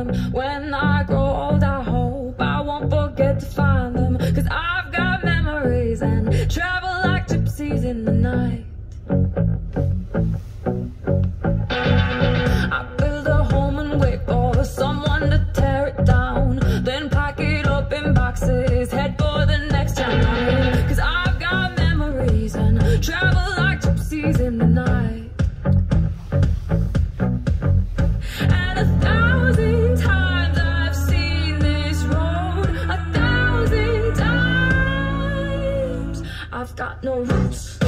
When I grow old, I hope I won't forget to find them, 'cause I've got memories and travel like gypsies in the night. I build a home and wait for someone to tear it down, then pack it up in boxes, head for the next town. 'Cause I've got memories and travel like gypsies in the night. And 1,000 times I've seen this road, 1,000 times. I've got no roots,